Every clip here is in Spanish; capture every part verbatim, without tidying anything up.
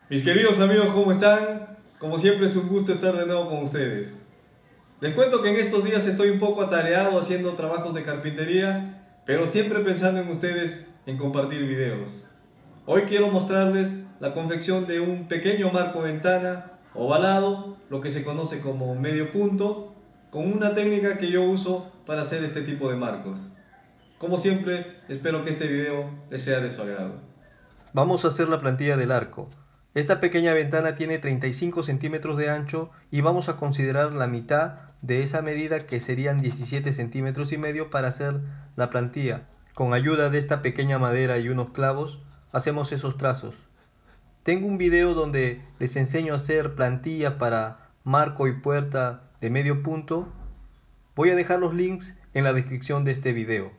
Mis queridos amigos, ¿cómo están? Como siempre es un gusto estar de nuevo con ustedes. Les cuento que en estos días estoy un poco atareado haciendo trabajos de carpintería, pero siempre pensando en ustedes en compartir videos. Hoy quiero mostrarles la confección de un pequeño marco ventana ovalado, lo que se conoce como medio punto, con una técnica que yo uso para hacer este tipo de marcos. Como siempre, espero que este video les sea de su agrado. Vamos a hacer la plantilla del arco. Esta pequeña ventana tiene treinta y cinco centímetros de ancho y vamos a considerar la mitad de esa medida, que serían diecisiete centímetros y medio, para hacer la plantilla. Con ayuda de esta pequeña madera y unos clavos hacemos esos trazos. Tengo un video donde les enseño a hacer plantilla para marco y puerta de medio punto. Voy a dejar los links en la descripción de este video.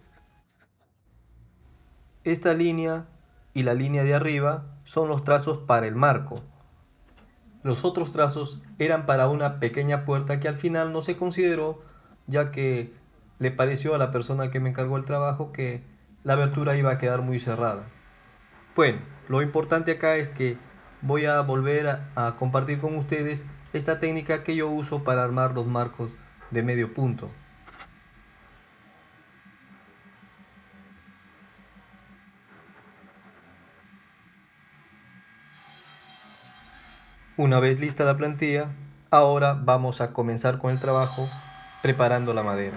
Esta línea y la línea de arriba son los trazos para el marco. Los otros trazos eran para una pequeña puerta que al final no se consideró, ya que le pareció a la persona que me encargó el trabajo que la abertura iba a quedar muy cerrada. Bueno, lo importante acá es que voy a volver a, a compartir con ustedes esta técnica que yo uso para armar los marcos de medio punto. Una vez lista la plantilla, ahora vamos a comenzar con el trabajo preparando la madera.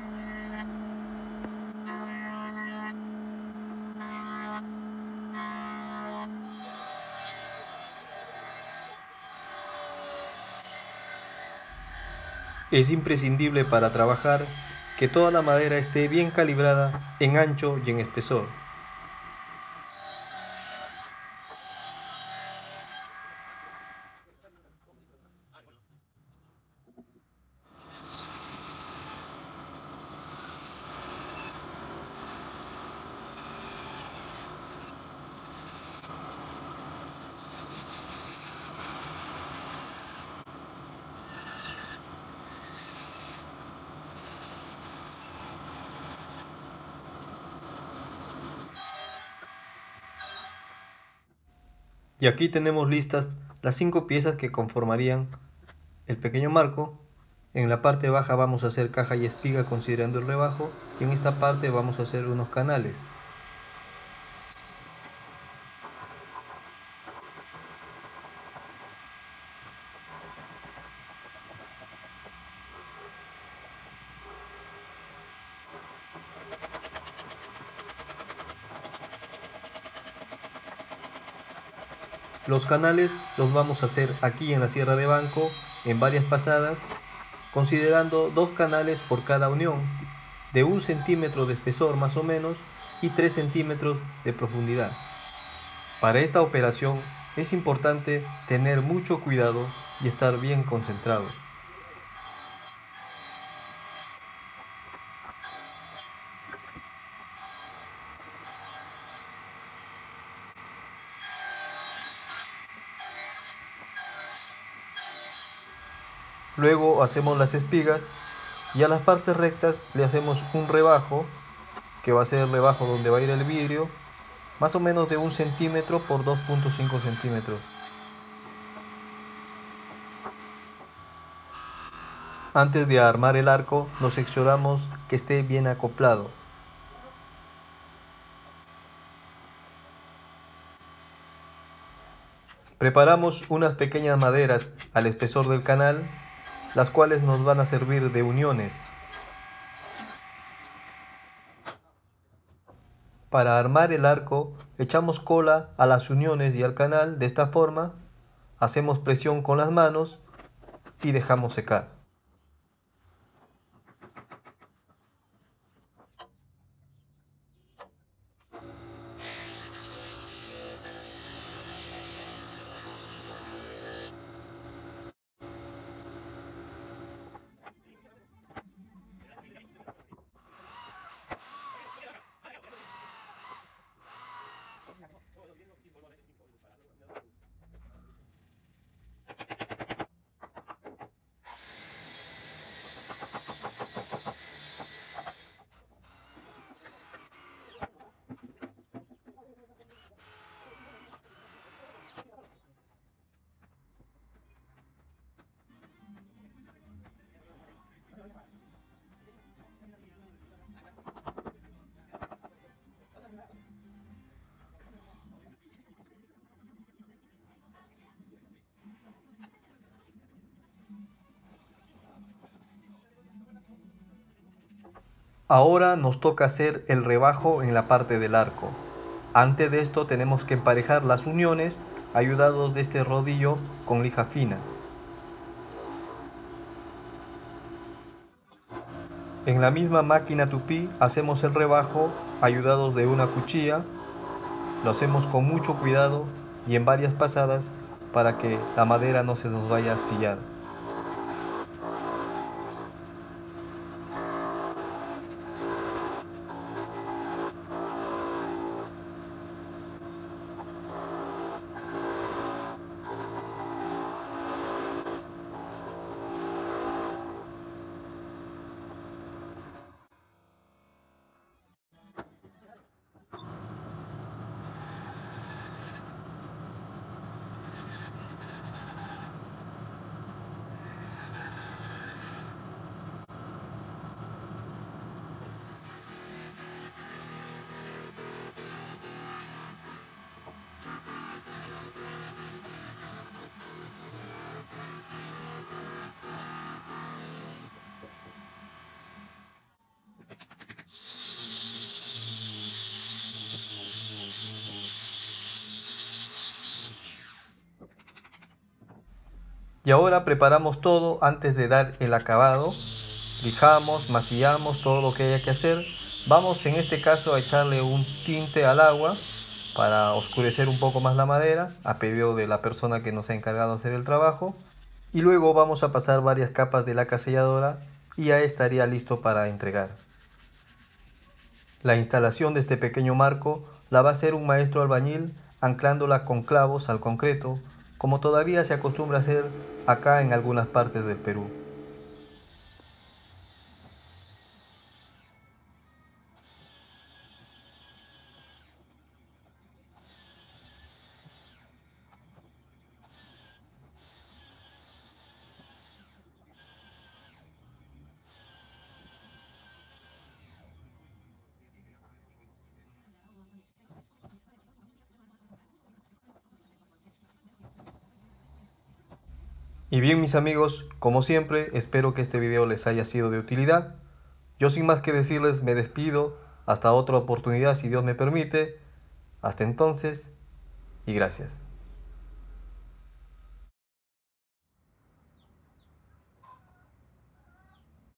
Es imprescindible para trabajar que toda la madera esté bien calibrada en ancho y en espesor. Y aquí tenemos listas las cinco piezas que conformarían el pequeño marco. En la parte baja vamos a hacer caja y espiga considerando el rebajo, y en esta parte vamos a hacer unos canales. Los canales los vamos a hacer aquí en la sierra de banco en varias pasadas, considerando dos canales por cada unión, de un centímetro de espesor más o menos y tres centímetros de profundidad. Para esta operación es importante tener mucho cuidado y estar bien concentrado. Luego hacemos las espigas y a las partes rectas le hacemos un rebajo, que va a ser el rebajo donde va a ir el vidrio, más o menos de un centímetro por dos punto cinco centímetros. Antes de armar el arco, nos seccionamos que esté bien acoplado. Preparamos unas pequeñas maderas al espesor del canal, las cuales nos van a servir de uniones. Para armar el arco, echamos cola a las uniones y al canal. De esta forma, hacemos presión con las manos y dejamos secar. Ahora nos toca hacer el rebajo en la parte del arco. Antes de esto tenemos que emparejar las uniones ayudados de este rodillo con lija fina. En la misma máquina tupí hacemos el rebajo ayudados de una cuchilla. Lo hacemos con mucho cuidado y en varias pasadas para que la madera no se nos vaya a astillar. Y ahora preparamos todo antes de dar el acabado. Lijamos, masillamos todo lo que haya que hacer. Vamos en este caso a echarle un tinte al agua para oscurecer un poco más la madera a pedido de la persona que nos ha encargado de hacer el trabajo. Y luego vamos a pasar varias capas de laca selladora y ya estaría listo para entregar. La instalación de este pequeño marco la va a hacer un maestro albañil anclándola con clavos al concreto, como todavía se acostumbra a hacer acá en algunas partes del Perú. Y bien, mis amigos, como siempre, espero que este video les haya sido de utilidad. Yo sin más que decirles me despido, hasta otra oportunidad si Dios me permite. Hasta entonces y gracias.